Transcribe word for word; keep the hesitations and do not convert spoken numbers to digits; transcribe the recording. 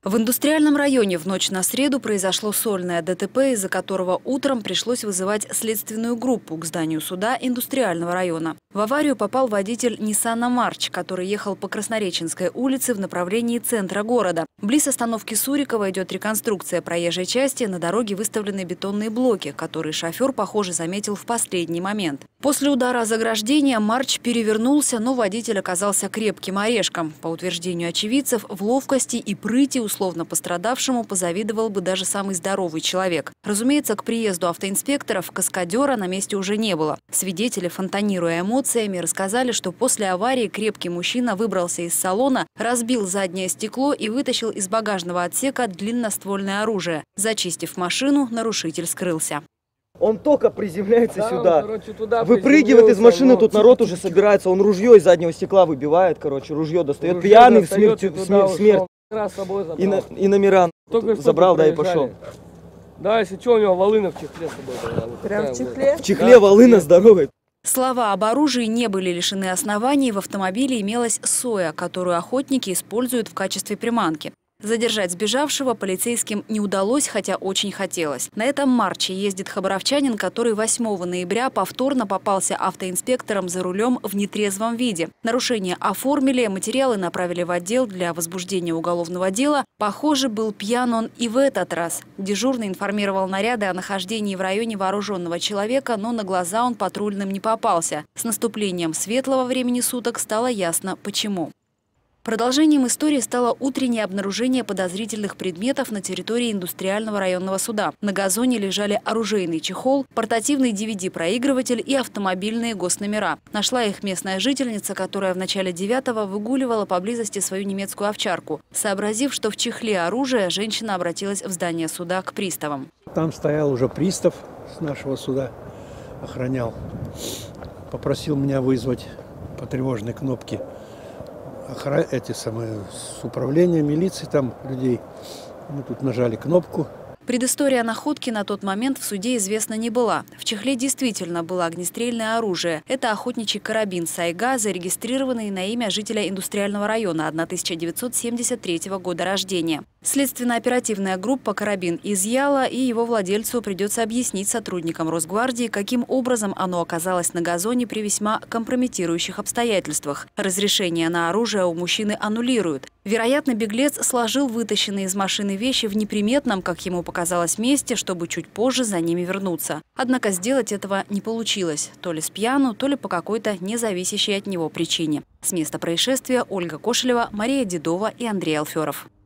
В индустриальном районе в ночь на среду произошло сольное ДТП, из-за которого утром пришлось вызывать следственную группу к зданию суда индустриального района. В аварию попал водитель Ниссана Марч, который ехал по Краснореченской улице в направлении центра города. Близ остановки Сурикова идет реконструкция проезжей части, на дороге выставлены бетонные блоки, которые шофер, похоже, заметил в последний момент. После удара о заграждение Марч перевернулся, но водитель оказался крепким орешком. По утверждению очевидцев, в ловкости и прыти условно пострадавшему позавидовал бы даже самый здоровый человек. Разумеется, к приезду автоинспекторов каскадера на месте уже не было. Свидетели, фонтанируя эмоциями, рассказали, что после аварии крепкий мужчина выбрался из салона, разбил заднее стекло и вытащил из багажного отсека длинноствольное оружие. Зачистив машину, нарушитель скрылся. Он только приземляется да, сюда, он, короче, туда выпрыгивает из машины, тут народ уже собирается, он ружье из заднего стекла выбивает, короче, ружье достает, ружье пьяный, в смерть, смерть, смерть. И, на, и номера забрал, да, и пошел. Да, если что, у него волына в чехле с собой была. Прям в чехле? В чехле да, волына здоровая. Слова об оружии не были лишены оснований. В автомобиле имелась соя, которую охотники используют в качестве приманки. Задержать сбежавшего полицейским не удалось, хотя очень хотелось. На этом марче ездит хабаровчанин, который восьмого ноября повторно попался автоинспектором за рулем в нетрезвом виде. Нарушение оформили, материалы направили в отдел для возбуждения уголовного дела. Похоже, был пьян он и в этот раз. Дежурный информировал наряды о нахождении в районе вооруженного человека, но на глаза он патрульным не попался. С наступлением светлого времени суток стало ясно, почему. Продолжением истории стало утреннее обнаружение подозрительных предметов на территории индустриального районного суда. На газоне лежали оружейный чехол, портативный ди ви ди-проигрыватель и автомобильные госномера. Нашла их местная жительница, которая в начале девятого выгуливала поблизости свою немецкую овчарку. Сообразив, что в чехле оружие, женщина обратилась в здание суда к приставам. Там стоял уже пристав с нашего суда, охранял. Попросил меня вызвать по тревожной кнопке Охра... эти самые с управления милиции, там людей. Мы тут нажали кнопку. Предыстория находки на тот момент в суде известна не была. В чехле действительно было огнестрельное оружие. Это охотничий карабин «Сайга», зарегистрированный на имя жителя индустриального района тысяча девятьсот семьдесят третьего года рождения. Следственно-оперативная группа карабин изъяла, и его владельцу придется объяснить сотрудникам Росгвардии, каким образом оно оказалось на газоне при весьма компрометирующих обстоятельствах. Разрешение на оружие у мужчины аннулируют. Вероятно, беглец сложил вытащенные из машины вещи в неприметном, как ему показалось, месте, чтобы чуть позже за ними вернуться. Однако сделать этого не получилось. То ли с пьяну, то ли по какой-то независящей от него причине. С места происшествия Ольга Кошелева, Мария Дедова и Андрей Алферов.